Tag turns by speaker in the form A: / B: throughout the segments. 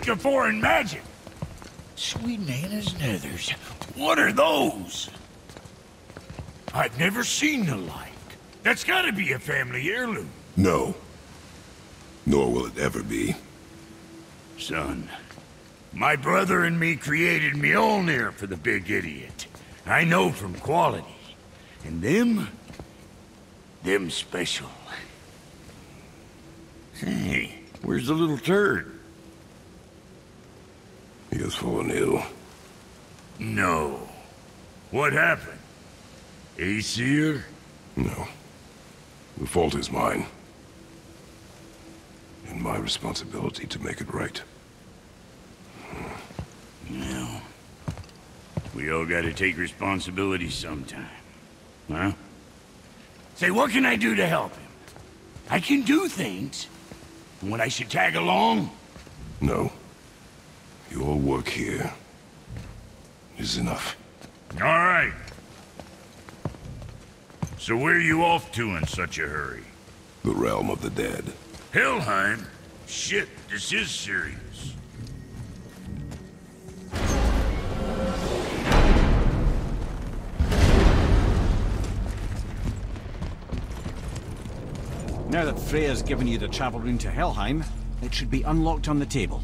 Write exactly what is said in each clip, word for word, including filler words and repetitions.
A: speak of foreign magic. Sweet Nana's nethers. What are those? I've never seen the like. That's gotta be a family heirloom.
B: No. Nor will it ever be.
A: Son, my brother and me created Mjolnir for the big idiot. I know from quality. And them... them special. Hey, where's the little turd?
B: He has fallen ill.
A: No. What happened? Aesir?
B: No. The fault is mine. And my responsibility to make it right.
A: Well, we all gotta take responsibility sometime. Huh? Say, what can I do to help him? I can do things. And when I should tag along?
B: No. Your work here is enough.
A: All right. So where are you off to in such a hurry?
B: The realm of the dead.
A: Helhiem? Shit, this is serious.
C: Now that Freya's given you the travel rune to Helhiem, it should be unlocked on the table.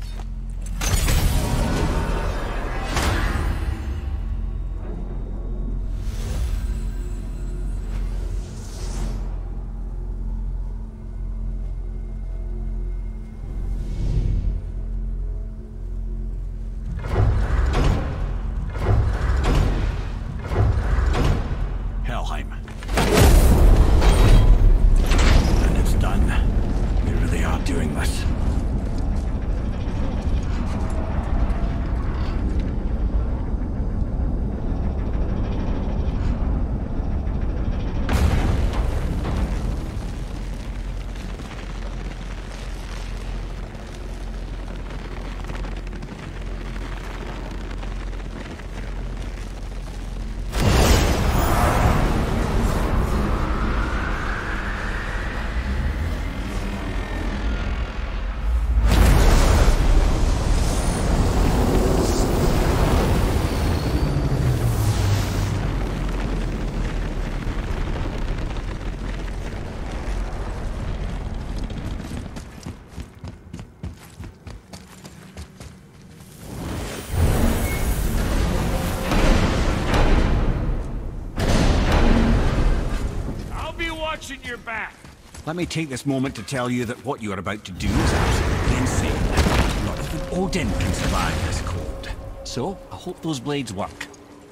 A: Your back.
C: Let me take this moment to tell you that what you are about to do is absolutely insane. Not even Odin can survive this cold. So, I hope those blades work.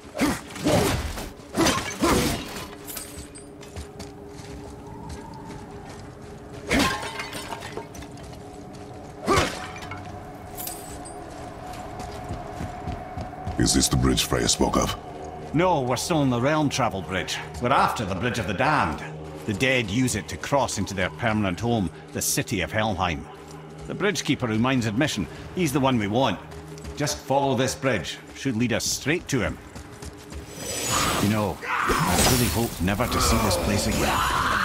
B: Is this the bridge Freya spoke of?
C: No, we're still on the realm travel bridge. We're after the Bridge of the Damned. The dead use it to cross into their permanent home, the city of Helheim. The bridgekeeper who minds admission, he's the one we want. Just follow this bridge. Should lead us straight to him. You know, I really hope never to see this place again.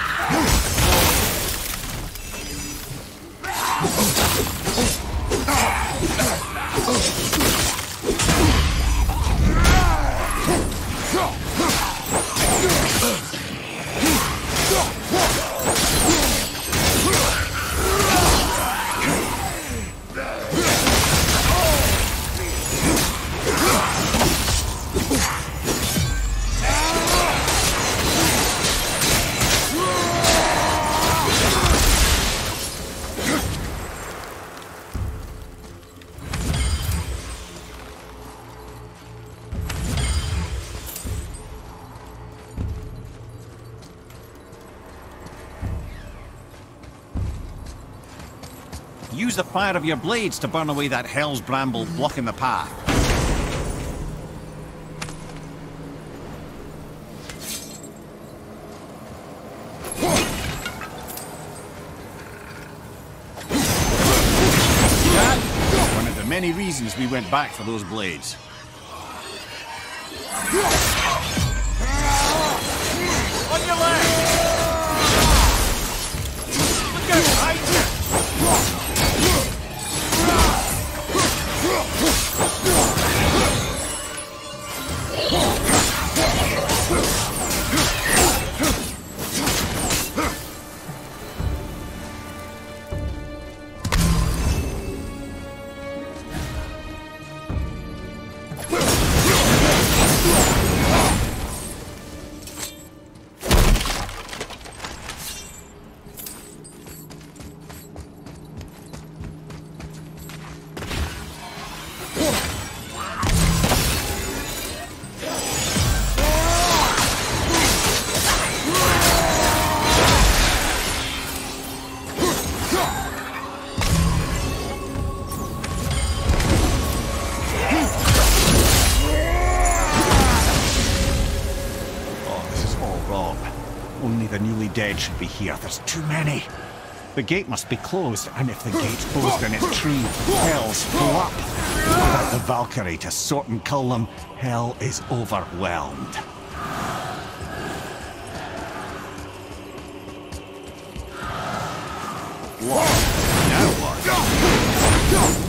C: Use the fire of your blades to burn away that hell's bramble blocking the path. That's one of the many reasons we went back for those blades.
A: On your left! Look out, right?
C: dead should be here. There's too many. The gate must be closed, and if the gate's closed, then it's true. Hell's full up. Without the Valkyrie to sort and kill them, hell is overwhelmed. What? Now what?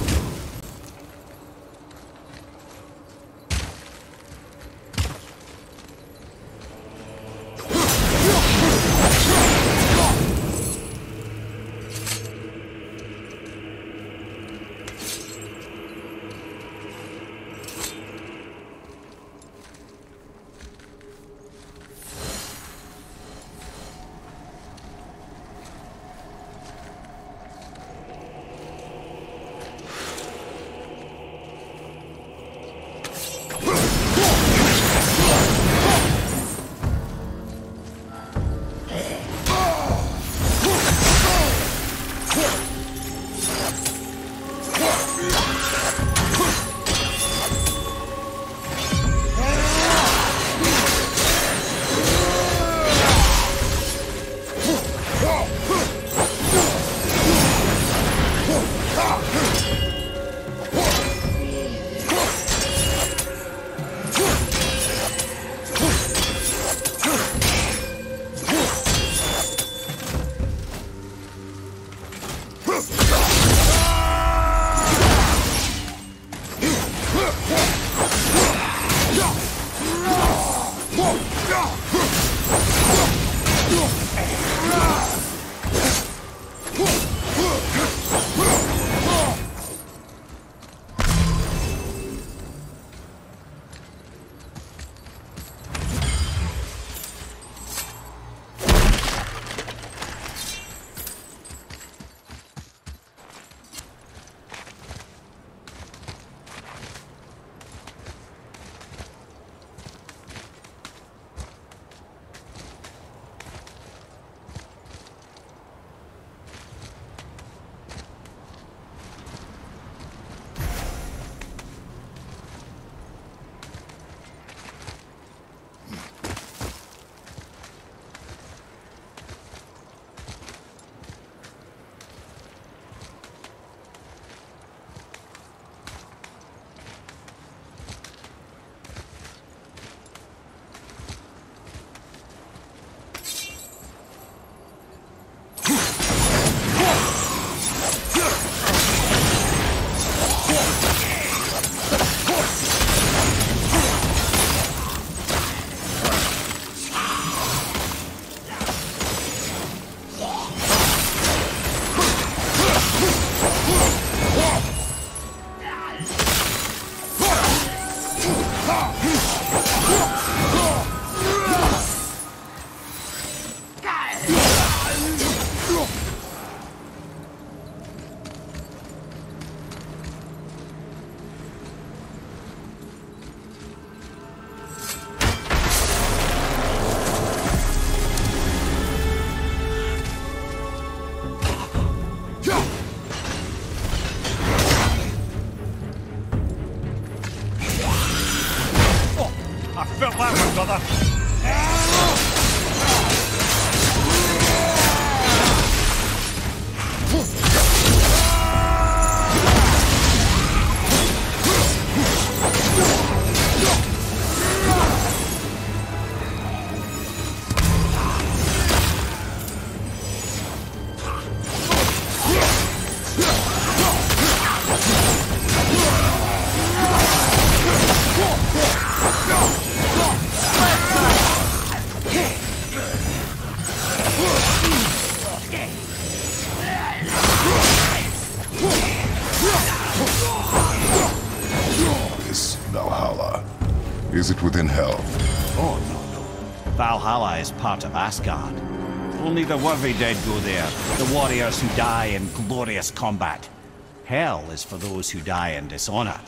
B: Is it within Hell?
C: Oh, no, no. Valhalla is part of Asgard. Only the worthy dead go there, the warriors who die in glorious combat. Hell is for those who die in dishonor.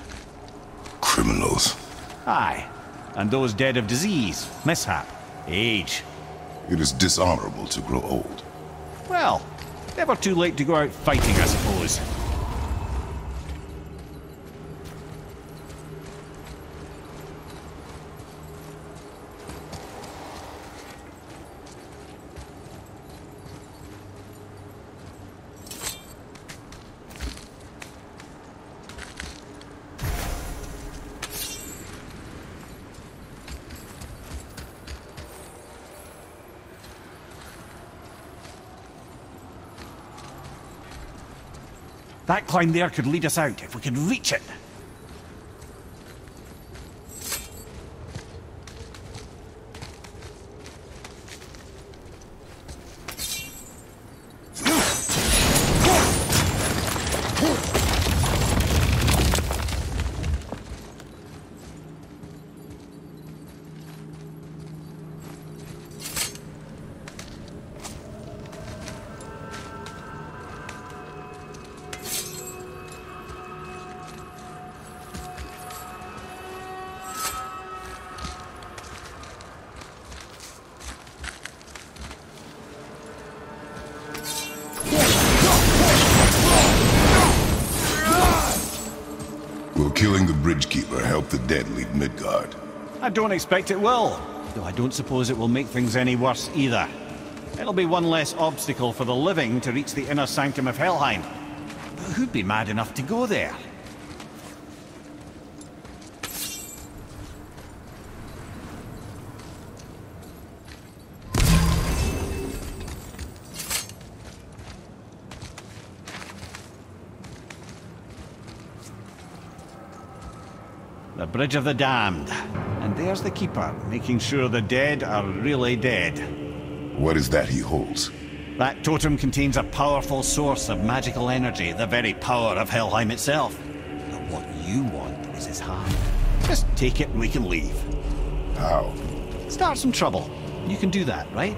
B: Criminals.
C: Aye, and those dead of disease, mishap, age.
B: It is dishonorable to grow old.
C: Well, never too late to go out fighting, I suppose. That climb there could lead us out, if we could reach it.
B: Killing the Bridgekeeper help the dead leave Midgard?
C: I don't expect it will, though I don't suppose it will make things any worse either. It'll be one less obstacle for the living to reach the inner sanctum of Helheim. But who'd be mad enough to go there? The Bridge of the Damned. And there's the Keeper, making sure the dead are really dead.
B: What is that he holds?
C: That totem contains a powerful source of magical energy, the very power of Helheim itself. But what you want is his hand. Just take it and we can leave.
B: How?
C: Start some trouble. You can do that, right?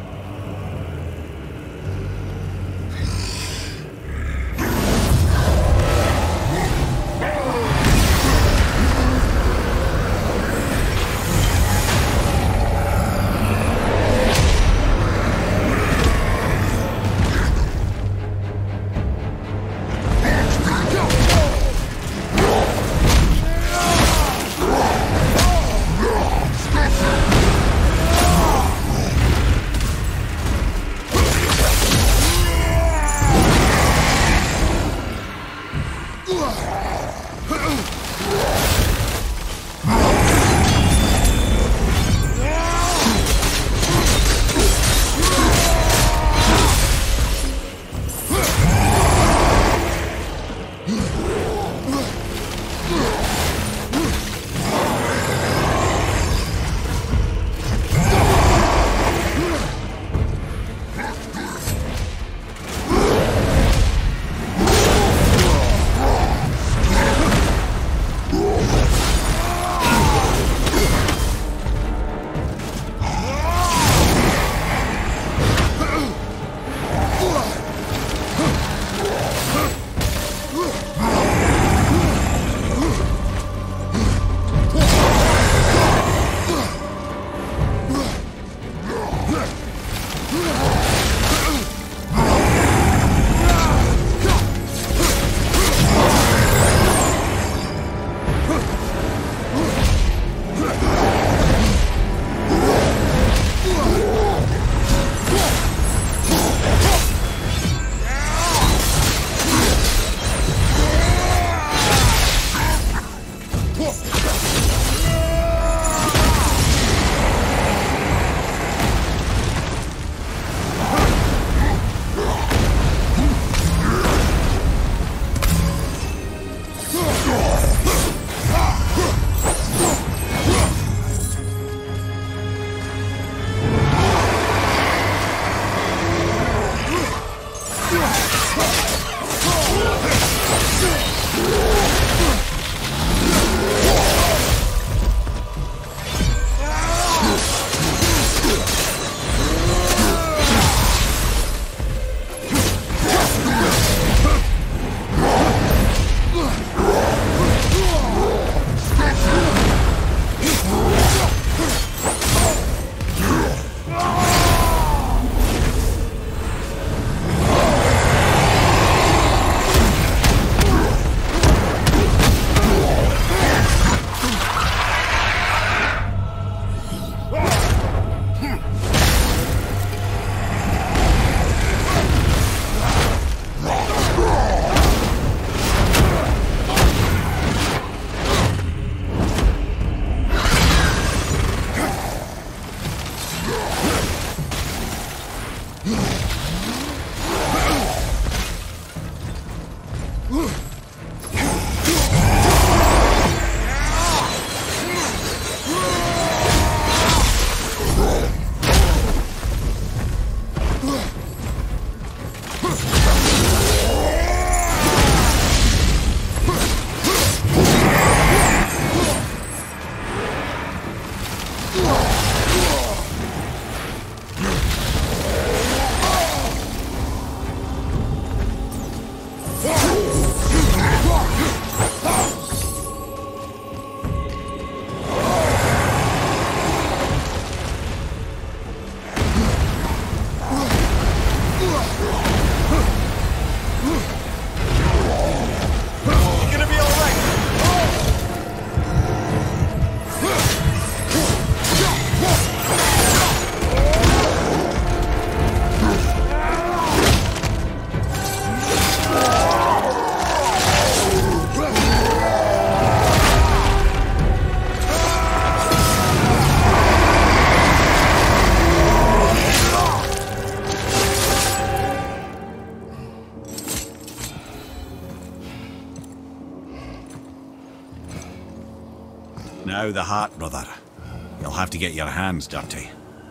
C: Now the heart, brother. You'll have to get your hands dirty.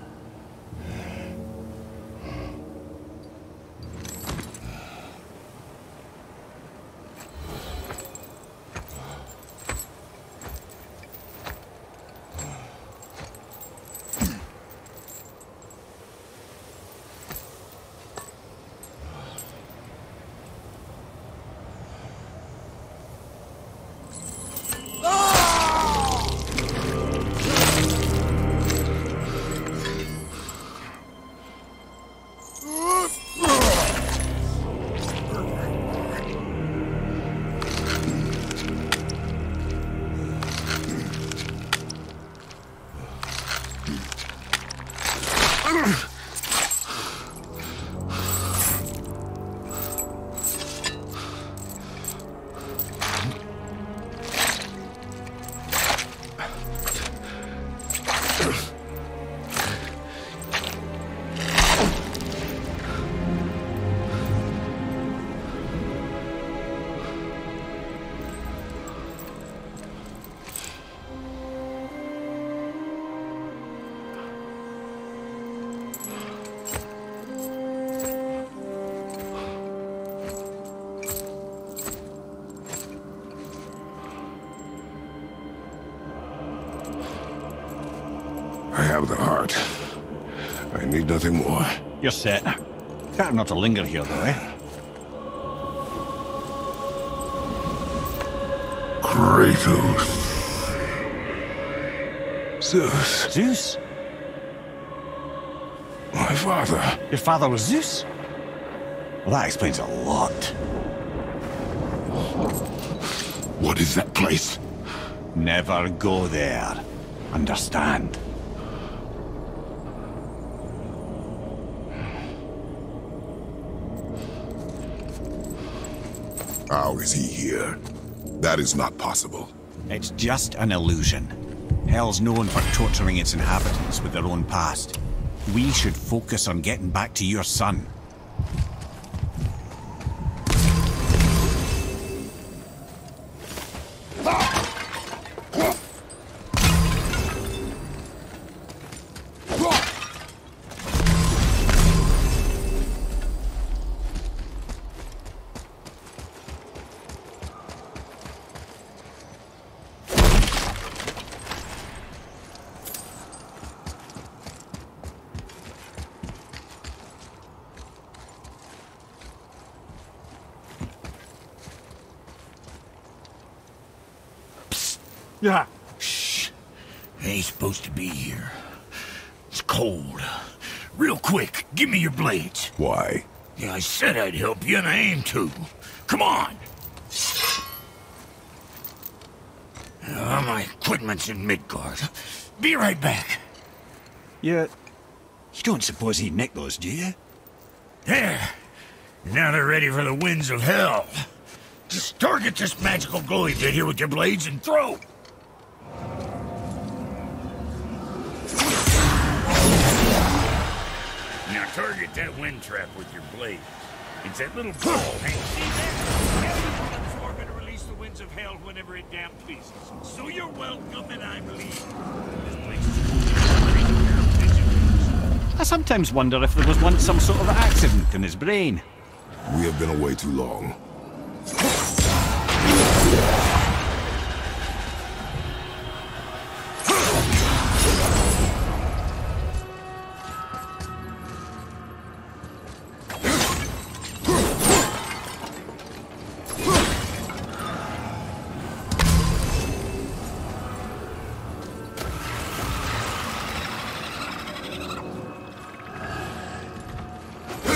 B: I have the heart. I need nothing more.
C: You're set. Better not to linger here, though, eh?
B: Kratos. Zeus.
C: Zeus?
B: My father.
C: Your father was Zeus? Well, that explains a lot.
B: What is that place?
C: Never go there. Understand?
B: How is he here? That is not possible.
C: It's just an illusion. Hell's known for torturing its inhabitants with their own past. We should focus on getting back to your son.
A: Yeah. Shh. Ain't supposed to be here. It's cold. Real quick, give me your blades.
B: Why?
A: Yeah, I said I'd help you, and I aim to. Come on. Uh, my equipment's in Midgard. Be right back.
C: You... You don't suppose he nicked those, do you?
A: There. Now they're ready for the winds of hell. Just target this magical glowy bit here with your blades and throw. Now target that wind trap with your blade. It's that little ball. Hey, see that? Everyone's for me to release the winds of hell whenever it damn pleases. So you're welcome, and I believe this place is
C: I sometimes wonder if there was once some sort of accident in his brain.
B: We have been away too long.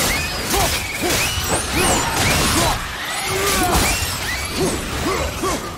B: Huh!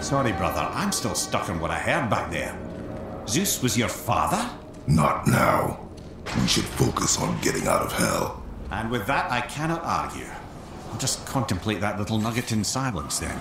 C: Sorry, brother, I'm still stuck on what I heard back there. Zeus was your father?
B: Not now. We should focus on getting out of hell.
C: And with that, I cannot argue. I'll just contemplate that little nugget in silence then.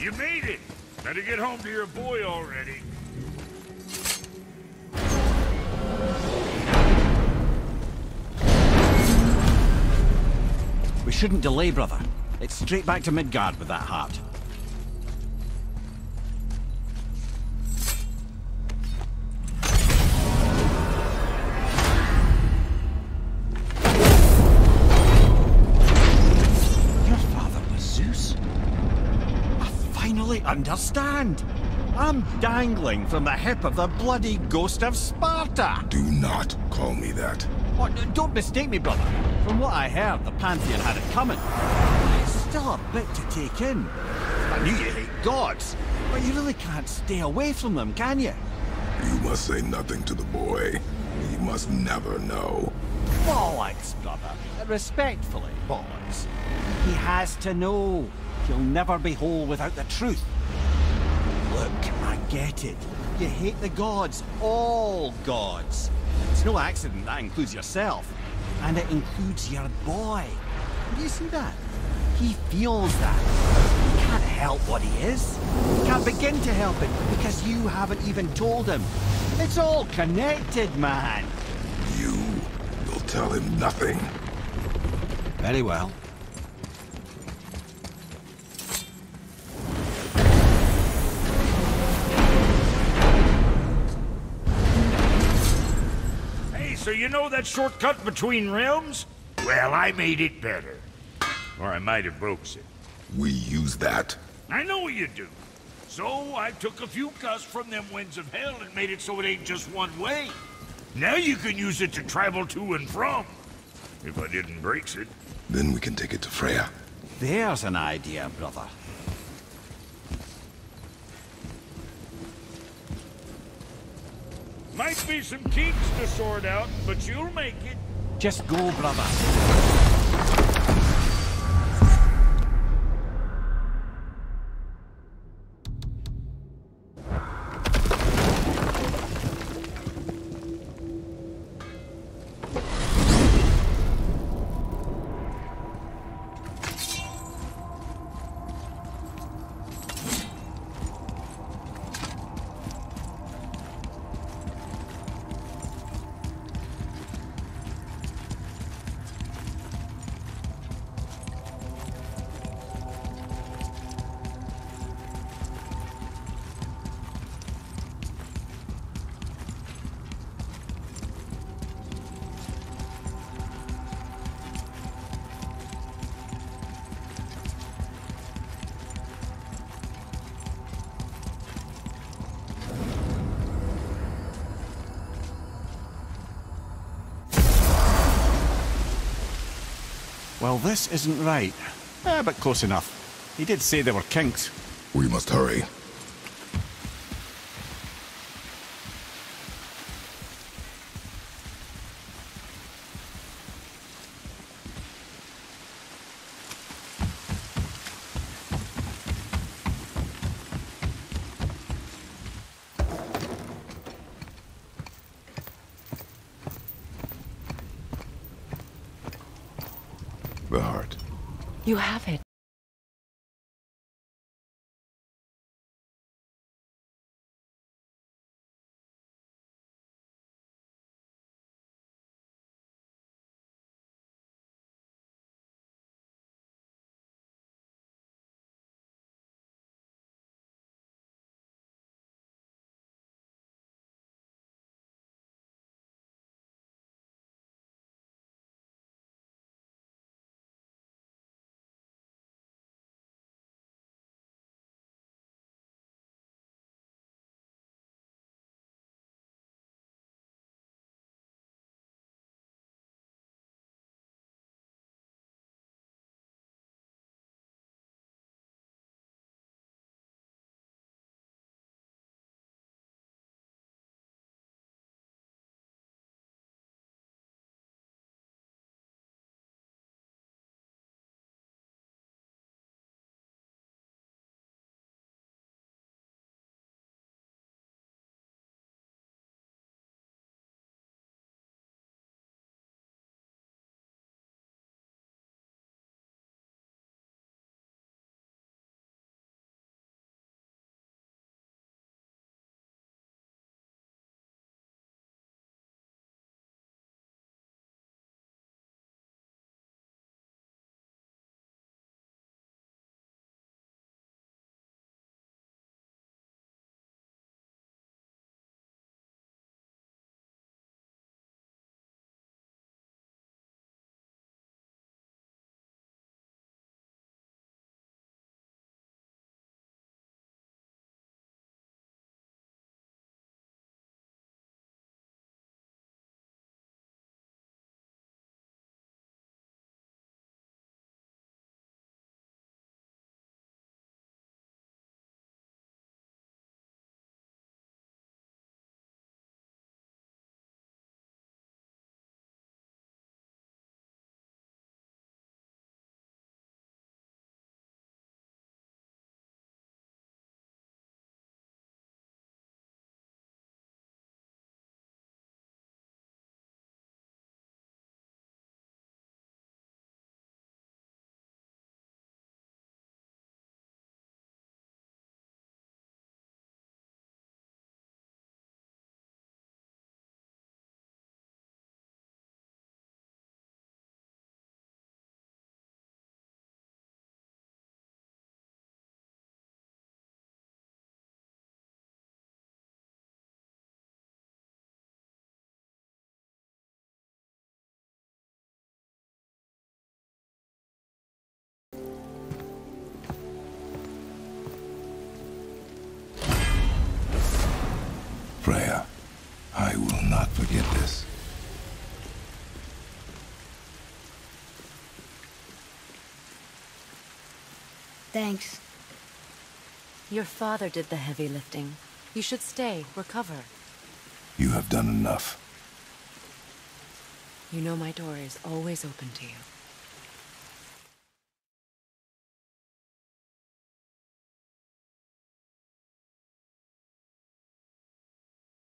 A: you made it. Better get home to your boy already.
C: We shouldn't delay, brother. It's straight back to Midgard with that heart. Your father was Zeus? I finally understand. I'm dangling from the hip of the bloody ghost of Sparta.
B: Do not call me that.
C: Oh, don't mistake me, brother. From what I heard, the Pantheon had it coming. It's still a bit to take in. I knew you hate gods, but you really can't stay away from them, can you?
B: You must say nothing to the boy. He must never know.
C: Bollocks, brother. Respectfully, bollocks. He has to know. He'll never be whole without the truth. Look, I get it. You hate the gods. All gods. It's no accident that includes yourself. And it includes your boy. Do you see that? He feels that. He can't help what he is. He can't begin to help it because you haven't even told him. It's all connected, man.
B: You will tell him nothing.
C: Very well.
A: So you know that shortcut between realms? Well, I made it better. Or I might have broke it.
B: We use that.
A: I know you do. So I took a few cuts from them winds of hell and made it so it ain't just one way. Now you can use it to travel to and from. If I didn't break it.
B: Then we can take it to Freya.
C: There's an idea, brother.
A: Might be some kinks to sort out, but you'll make it.
C: Just go, brother. Well, this isn't right. Eh, but close enough. He did say there were kinks.
B: We must hurry. The heart.
D: You have it.
B: forget this.
D: Thanks.
E: Your father did the heavy lifting. You should stay, recover.
B: You have done enough.
E: You know my door is always open to you.